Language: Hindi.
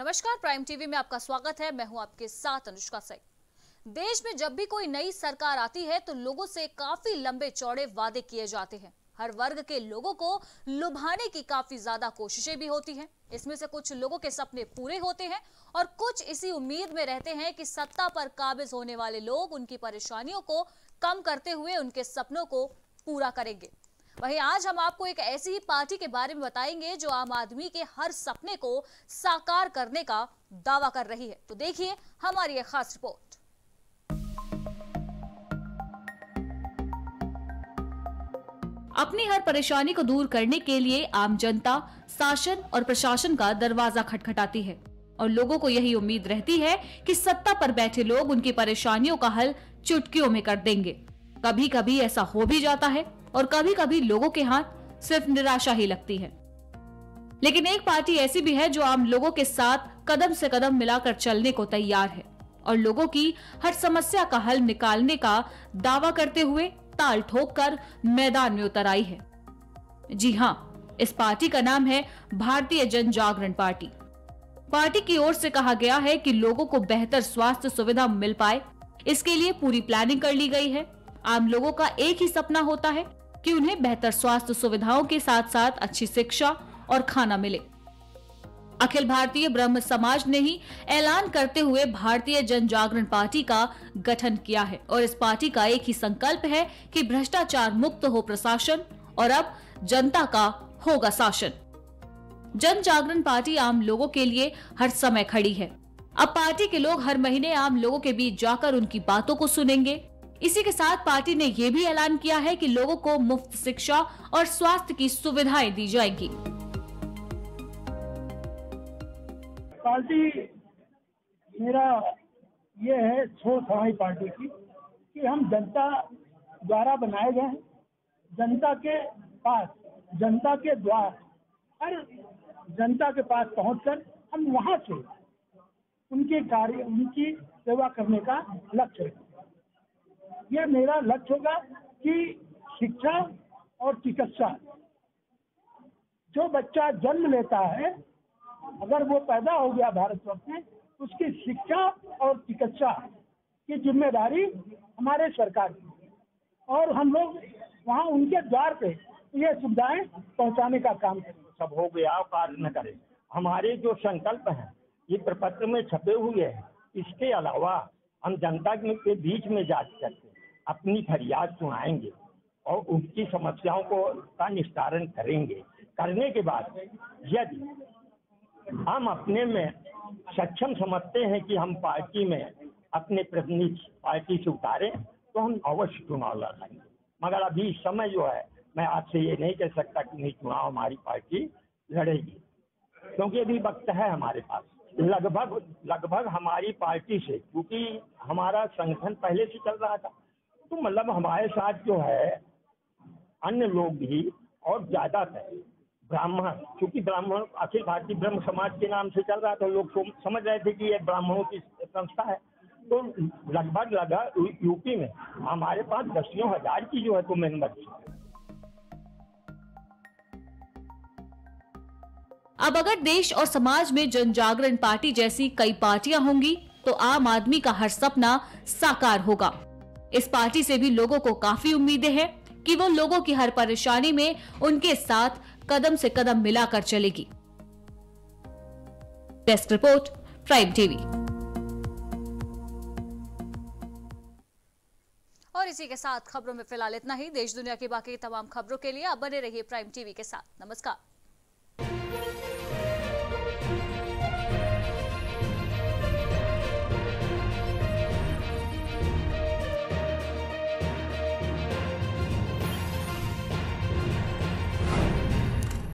नमस्कार, प्राइम टीवी में आपका स्वागत है। मैं हूं आपके साथ अनुष्का सिंह। देश में जब भी कोई नई सरकार आती है तो लोगों से काफी लंबे चौड़े वादे किए जाते हैं। हर वर्ग के लोगों को लुभाने की काफी ज्यादा कोशिशें भी होती हैं। इसमें से कुछ लोगों के सपने पूरे होते हैं और कुछ इसी उम्मीद में रहते हैं कि सत्ता पर काबिज होने वाले लोग उनकी परेशानियों को कम करते हुए उनके सपनों को पूरा करेंगे। वहीं आज हम आपको एक ऐसी ही पार्टी के बारे में बताएंगे जो आम आदमी के हर सपने को साकार करने का दावा कर रही है। तो देखिए हमारी एक खास रिपोर्ट। अपनी हर परेशानी को दूर करने के लिए आम जनता शासन और प्रशासन का दरवाजा खटखटाती है और लोगों को यही उम्मीद रहती है कि सत्ता पर बैठे लोग उनकी परेशानियों का हल चुटकियों में कर देंगे। कभी कभी ऐसा हो भी जाता है और कभी कभी लोगों के हाथ सिर्फ निराशा ही लगती है। लेकिन एक पार्टी ऐसी भी है जो आम लोगों के साथ कदम से कदम मिलाकर चलने को तैयार है और लोगों की हर समस्या का हल निकालने का दावा करते हुए ताल ठोककर मैदान में उतर आई है। जी हाँ, इस पार्टी का नाम है भारतीय जन जागरण पार्टी। पार्टी की ओर से कहा गया है कि लोगों को बेहतर स्वास्थ्य सुविधा मिल पाए, इसके लिए पूरी प्लानिंग कर ली गई है। आम लोगों का एक ही सपना होता है कि उन्हें बेहतर स्वास्थ्य सुविधाओं के साथ साथ अच्छी शिक्षा और खाना मिले। अखिल भारतीय ब्रह्म समाज ने ही ऐलान करते हुए भारतीय जन जागरण पार्टी का गठन किया है और इस पार्टी का एक ही संकल्प है कि भ्रष्टाचार मुक्त हो प्रशासन और अब जनता का होगा शासन। जन जागरण पार्टी आम लोगों के लिए हर समय खड़ी है। अब पार्टी के लोग हर महीने आम लोगों के बीच जाकर उनकी बातों को सुनेंगे। इसी के साथ पार्टी ने यह भी ऐलान किया है कि लोगों को मुफ्त शिक्षा और स्वास्थ्य की सुविधाएं दी जाएंगी। पार्टी मेरा ये है सोच हमारी पार्टी की कि हम जनता द्वारा बनाए गए हैं, जनता के पास, जनता के द्वार, हर जनता के पास पहुंचकर हम वहां से उनके कार्य, उनकी सेवा करने का लक्ष्य है। ये मेरा लक्ष्य होगा कि शिक्षा और चिकित्सा, जो बच्चा जन्म लेता है, अगर वो पैदा हो गया भारतवर्ष में, उसकी शिक्षा और चिकित्सा की जिम्मेदारी हमारे सरकार की और हम लोग वहाँ उनके द्वार पे ये सुविधाएं पहुँचाने का काम करें। सब हो गया, कार्य न करें। हमारे जो संकल्प हैं ये प्रपत्र में छपे हुए हैं। इसके अलावा हम जनता के बीच में जा करके अपनी फरियाद सुनाएंगे और उनकी समस्याओं को का निस्तारण करेंगे। करने के बाद यदि हम अपने में सक्षम समझते हैं कि हम पार्टी में अपने प्रतिनिधि पार्टी से उतारें तो हम अवश्य चुनाव लड़ेंगे। मगर अभी इस समय जो है, मैं आपसे ये नहीं कह सकता कि नहीं चुनाव हमारी पार्टी लड़ेगी, क्योंकि अभी वक्त है हमारे पास। लगभग हमारी पार्टी से, क्योंकि हमारा संगठन पहले से चल रहा था, तो मतलब हमारे साथ जो है अन्य लोग भी और ज्यादातर ब्राह्मण, क्योंकि ब्राह्मण अखिल भारतीय ब्रह्म समाज के नाम से चल रहा था, लोग समझ रहे थे कि ये ब्राह्मणों की संस्था है। तो लगभग यूपी में हमारे पास दसियों हजार की जो है तो मेंबर थी। अब अगर देश और समाज में जन जागरण पार्टी जैसी कई पार्टियां होंगी तो आम आदमी का हर सपना साकार होगा। इस पार्टी से भी लोगों को काफी उम्मीदें हैं कि वो लोगों की हर परेशानी में उनके साथ कदम से कदम मिलाकर चलेगी। Desk report, prime TV. और इसी के साथ खबरों में फिलहाल इतना ही। देश दुनिया की बाकी तमाम खबरों के लिए आप बने रहिए प्राइम टीवी के साथ। नमस्कार।